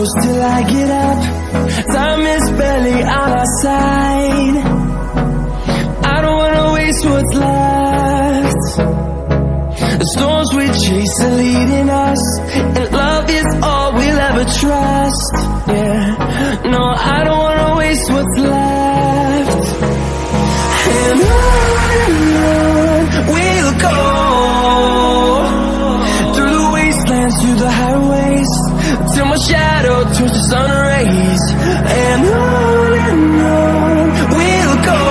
close till I get up. Time is barely on our side. I don't wanna waste what's left. The storms we chase are leading us, and love is all we'll ever trust. Yeah, no, I don't wanna waste what's left. And on we'll go, through the wastelands, through the highways, till my shadow turns to sun rays. And on we'll go,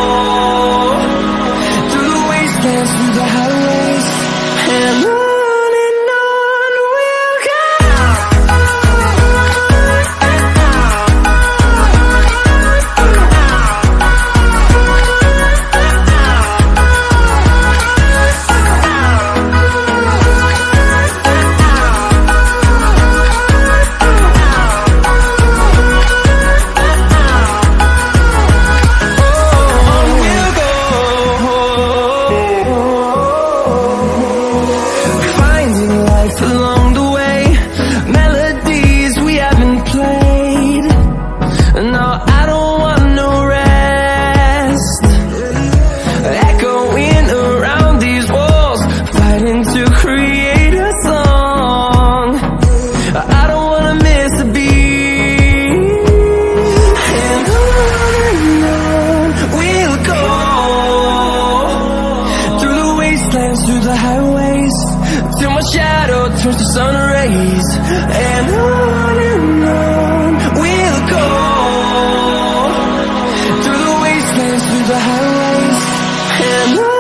through the wastelands, through the highways, and on we'll go. Along the way, melodies we haven't played. No, I don't want no rest. Echoing around these walls, fighting to create a song. I don't wanna miss a beat. And on we'll go, through the wastelands, through the highways, till my shadow turns to sun rays. And on we'll go, through the wastelands, through the highways, and on we'll go.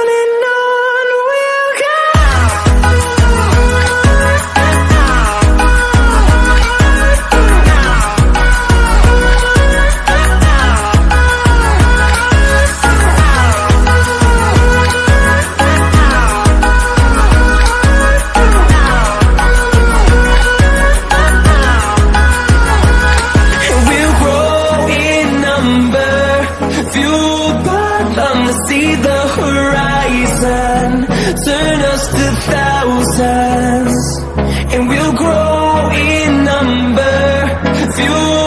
Fueled by them to see the horizon, turn us to thousands, and we'll grow in number. Fueled